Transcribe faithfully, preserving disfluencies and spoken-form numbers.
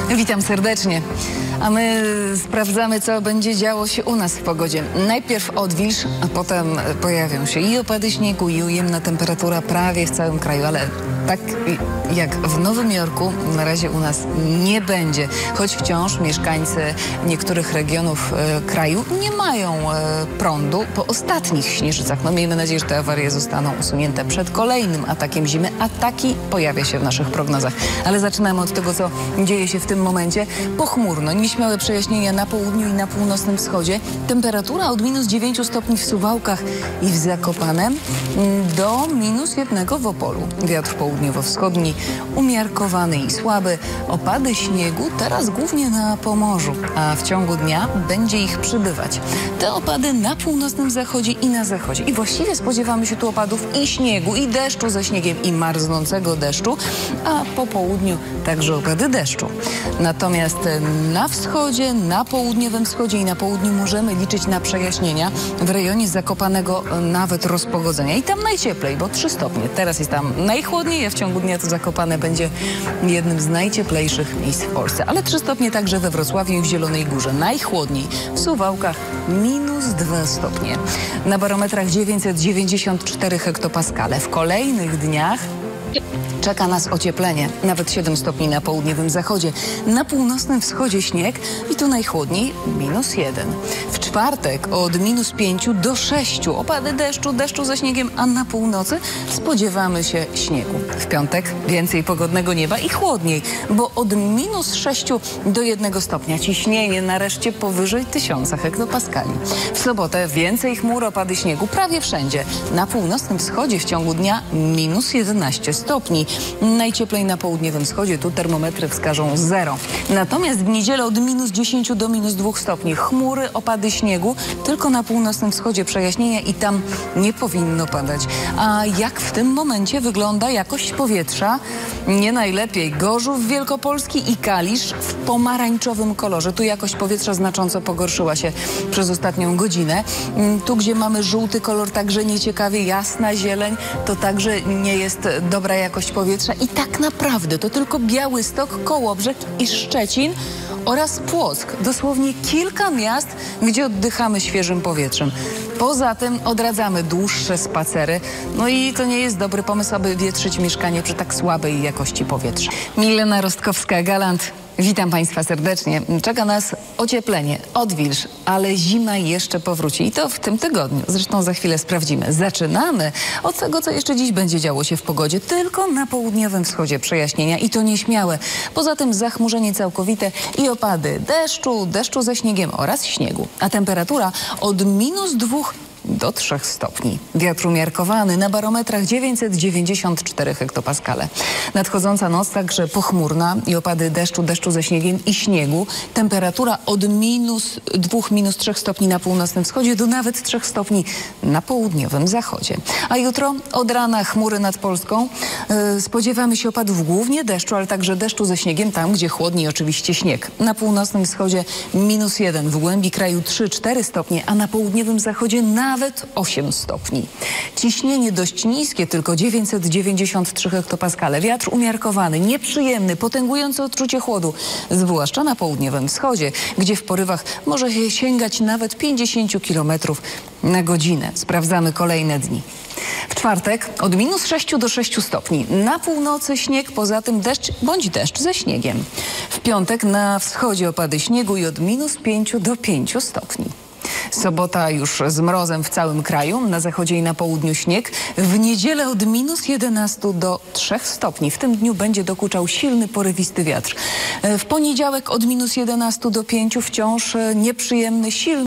Witam serdecznie. A my sprawdzamy, co będzie działo się u nas w pogodzie. Najpierw odwilż, a potem pojawią się i opady śniegu, i ujemna temperatura prawie w całym kraju, ale tak jak w Nowym Jorku na razie u nas nie będzie. Choć wciąż mieszkańcy niektórych regionów e, kraju nie mają e, prądu po ostatnich śnieżycach. No miejmy nadzieję, że te awarie zostaną usunięte przed kolejnym atakiem zimy, a taki pojawia się w naszych prognozach. Ale zaczynamy od tego, co dzieje się w tym momencie. Pochmurno, nieśmiałe przejaśnienia na południu i na północnym wschodzie. Temperatura od minus dziewięciu stopni w Suwałkach i w Zakopanem do minus jednego w Opolu. Wiatr południowo-wschodni umiarkowany i słaby. Opady śniegu teraz głównie na Pomorzu, a w ciągu dnia będzie ich przybywać. Te opady na północnym zachodzie i na zachodzie. I właściwie spodziewamy się tu opadów i śniegu, i deszczu ze śniegiem, i marznącego deszczu, a po południu także opady deszczu. Natomiast na wschodzie, na południowym wschodzie i na południu możemy liczyć na przejaśnienia. W rejonie Zakopanego nawet rozpogodzenia. I tam najcieplej, bo trzy stopnie. Teraz jest tam najchłodniej, a w ciągu dnia to Zakopane będzie jednym z najcieplejszych miejsc w Polsce. Ale trzy stopnie także we Wrocławiu i w Zielonej Górze. Najchłodniej w Suwałkach minus dwa stopnie. Na barometrach dziewięćset dziewięćdziesiąt cztery hektopaskale. W kolejnych dniach czeka nas ocieplenie, nawet siedem stopni na południowym zachodzie. Na północnym wschodzie śnieg i tu najchłodniej minus jeden. W czwartek od minus pięciu do sześciu opady deszczu, deszczu ze śniegiem, a na północy spodziewamy się śniegu. W piątek więcej pogodnego nieba i chłodniej, bo od minus sześciu do jednego stopnia. Ciśnienie nareszcie powyżej tysiąca hektopaskali. W sobotę więcej chmur, opady śniegu prawie wszędzie. Na północnym wschodzie w ciągu dnia minus jedenaście stopni. Najcieplej na południowym wschodzie, tu termometry wskażą zero. Natomiast w niedzielę od minus dziesięciu do minus dwóch stopni. Chmury, opady śniegu, tylko na północnym wschodzie przejaśnienia i tam nie powinno padać. A jak w tym momencie wygląda jakość powietrza? Nie najlepiej. Gorzów Wielkopolski i Kalisz w pomarańczowym kolorze. Tu jakość powietrza znacząco pogorszyła się przez ostatnią godzinę. Tu, gdzie mamy żółty kolor, także nieciekawie, jasna zieleń, to także nie jest dobra jakość powietrza. I tak naprawdę to tylko Białystok, Kołobrzeg i Szczecin oraz Płock. Dosłownie kilka miast, gdzie oddychamy świeżym powietrzem. Poza tym odradzamy dłuższe spacery. No i to nie jest dobry pomysł, aby wietrzyć mieszkanie przy tak słabej jakości powietrza. Milena Rostkowska-Galant. Witam Państwa serdecznie. Czeka nas ocieplenie, odwilż, ale zima jeszcze powróci i to w tym tygodniu. Zresztą za chwilę sprawdzimy. Zaczynamy od tego, co jeszcze dziś będzie działo się w pogodzie. Tylko na południowym wschodzie przejaśnienia i to nieśmiałe. Poza tym zachmurzenie całkowite i opady deszczu, deszczu ze śniegiem oraz śniegu. A temperatura od minus dwóch do trzech stopni. Wiatr umiarkowany, na barometrach dziewięćset dziewięćdziesiąt cztery hektopaskale. Nadchodząca noc także pochmurna i opady deszczu, deszczu ze śniegiem i śniegu. Temperatura od minus dwóch, minus trzech stopni na północnym wschodzie do nawet trzech stopni na południowym zachodzie. A jutro od rana chmury nad Polską. Yy, spodziewamy się opadów głównie deszczu, ale także deszczu ze śniegiem tam, gdzie chłodniej oczywiście śnieg. Na północnym wschodzie minus jeden, w głębi kraju trzy cztery stopnie, a na południowym zachodzie na nawet osiem stopni. Ciśnienie dość niskie, tylko dziewięćset dziewięćdziesiąt trzy hektopaskale. Wiatr umiarkowany, nieprzyjemny, potęgujący odczucie chłodu, zwłaszcza na południowym wschodzie, gdzie w porywach może się sięgać nawet pięćdziesiąt kilometrów na godzinę. Sprawdzamy kolejne dni. W czwartek od minus sześciu do sześciu stopni. Na północy śnieg, poza tym deszcz bądź deszcz ze śniegiem. W piątek na wschodzie opady śniegu i od minus pięciu do pięciu stopni. Sobota już z mrozem w całym kraju, na zachodzie i na południu śnieg. W niedzielę od minus jedenastu do trzech stopni. W tym dniu będzie dokuczał silny, porywisty wiatr. W poniedziałek od minus jedenastu do pięciu wciąż nieprzyjemny, silny